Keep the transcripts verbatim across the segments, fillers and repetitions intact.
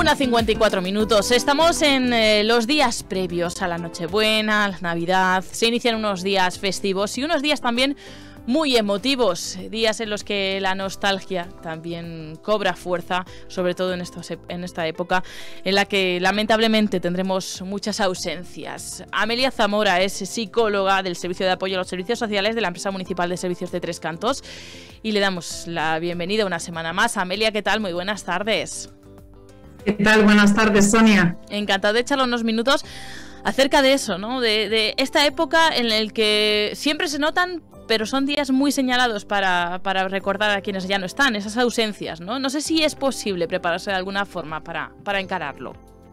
una cincuenta y cuatro minutos. Estamos en eh, los días previos a la Nochebuena, a la Navidad. Se inician unos días festivos y unos días también muy emotivos, días en los que la nostalgia también cobra fuerza, sobre todo en, estos, en esta época en la que lamentablemente tendremos muchas ausencias. Amelia Zamora es psicóloga del Servicio de Apoyo a los Servicios Sociales de la Empresa Municipal de Servicios de Tres Cantos y le damos la bienvenida una semana más. Amelia, ¿qué tal? Muy buenas tardes. ¿Qué tal? Buenas tardes, Sonia. Encantada de echarle unos minutos acerca de eso, ¿no? De, de esta época en la que siempre se notan, pero son días muy señalados para, para recordar a quienes ya no están, esas ausencias, ¿no? No sé si es posible prepararse de alguna forma para, para encararlo.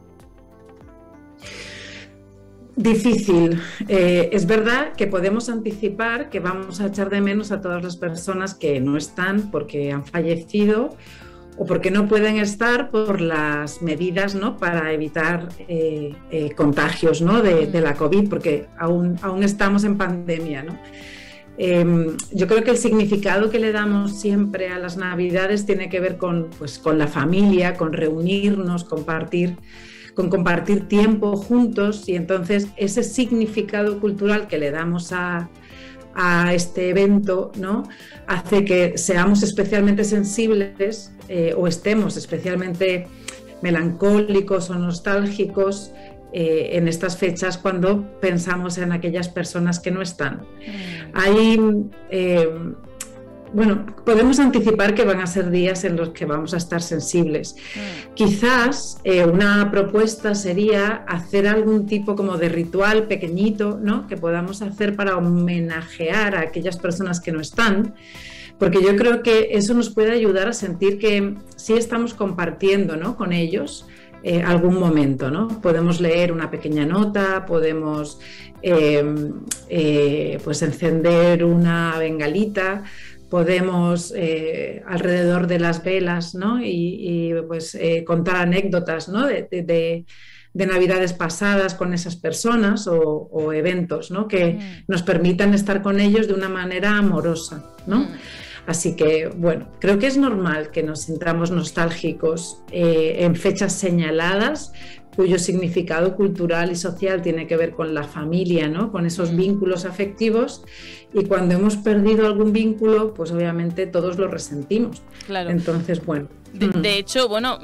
Difícil. Eh, es verdad que podemos anticipar que vamos a echar de menos a todas las personas que no están porque han fallecido o porque no pueden estar por las medidas, ¿no?, para evitar eh, eh, contagios, ¿no?, de, de la COVID, porque aún, aún estamos en pandemia, ¿no? Eh, yo creo que el significado que le damos siempre a las Navidades tiene que ver con, pues, con la familia, con reunirnos, compartir, con compartir tiempo juntos, y entonces ese significado cultural que le damos a, a este evento, ¿no?, hace que seamos especialmente sensibles eh, o estemos especialmente melancólicos o nostálgicos eh, en estas fechas cuando pensamos en aquellas personas que no están. Mm. Hay, eh, bueno, podemos anticipar que van a ser días en los que vamos a estar sensibles. Mm. Quizás eh, una propuesta sería hacer algún tipo como de ritual pequeñito, ¿no?, que podamos hacer para homenajear a aquellas personas que no están, porque yo creo que eso nos puede ayudar a sentir que sí estamos compartiendo, ¿no?, con ellos eh, algún momento, ¿no? Podemos leer una pequeña nota, podemos eh, eh, pues encender una bengalita, podemos eh, alrededor de las velas, ¿no?, y, y pues eh, contar anécdotas, ¿no?, de, de, de, de Navidades pasadas con esas personas o, o eventos, ¿no?, que mm. nos permitan estar con ellos de una manera amorosa, ¿no? Mm. Así que, bueno, creo que es normal que nos sintamos nostálgicos eh, en fechas señaladas, cuyo significado cultural y social tiene que ver con la familia, ¿no?, con esos vínculos afectivos, y cuando hemos perdido algún vínculo, pues obviamente todos lo resentimos. Claro. Entonces, bueno. De, de hecho, bueno,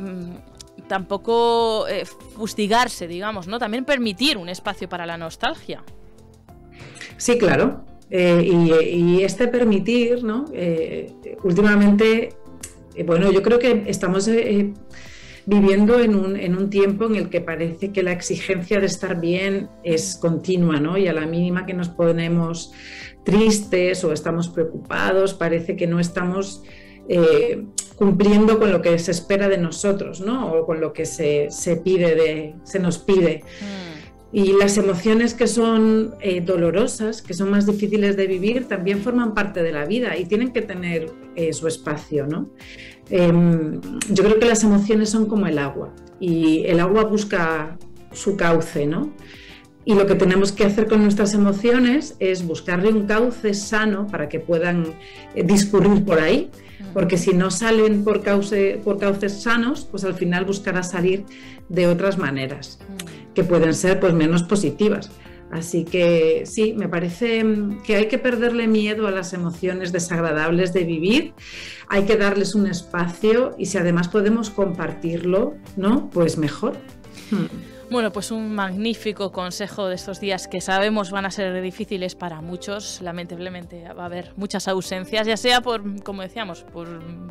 tampoco eh, fustigarse, digamos, ¿no? También permitir un espacio para la nostalgia. Sí, claro. Eh, y, y este permitir, ¿no? Eh, últimamente, eh, bueno, yo creo que estamos eh, viviendo en un, en un tiempo en el que parece que la exigencia de estar bien es continua, ¿no? Y a la mínima que nos ponemos tristes o estamos preocupados, parece que no estamos eh, cumpliendo con lo que se espera de nosotros, ¿no?, o con lo que se, se pide de, se nos pide. Mm. Y las emociones que son eh, dolorosas, que son más difíciles de vivir, también forman parte de la vida y tienen que tener eh, su espacio, ¿no? Eh, yo creo que las emociones son como el agua y el agua busca su cauce, ¿no? Y lo que tenemos que hacer con nuestras emociones es buscarle un cauce sano para que puedan eh, discurrir por ahí, porque si no salen por, cauce, por cauces sanos, pues al final buscará salir de otras maneras que pueden ser pues menos positivas. Así que sí, me parece que hay que perderle miedo a las emociones desagradables de vivir, hay que darles un espacio y si además podemos compartirlo, ¿no?, pues mejor. Hmm. Bueno, pues un magnífico consejo de estos días que sabemos van a ser difíciles para muchos. Lamentablemente va a haber muchas ausencias, ya sea por, como decíamos, por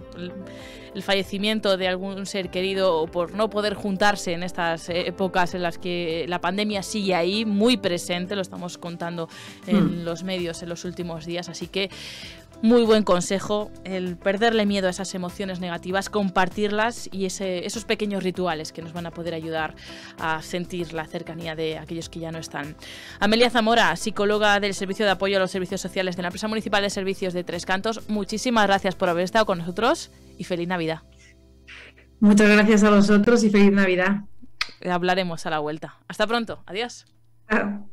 el fallecimiento de algún ser querido o por no poder juntarse en estas épocas en las que la pandemia sigue ahí, muy presente, lo estamos contando en mm. los medios en los últimos días. Así que muy buen consejo, el perderle miedo a esas emociones negativas, compartirlas y ese, esos pequeños rituales que nos van a poder ayudar a sentir la cercanía de aquellos que ya no están. Amelia Zamora, psicóloga del Servicio de Apoyo a los Servicios Sociales de la Empresa Municipal de Servicios de Tres Cantos, muchísimas gracias por haber estado con nosotros y feliz Navidad. Muchas gracias a vosotros y feliz Navidad. Hablaremos a la vuelta. Hasta pronto. Adiós. Chao.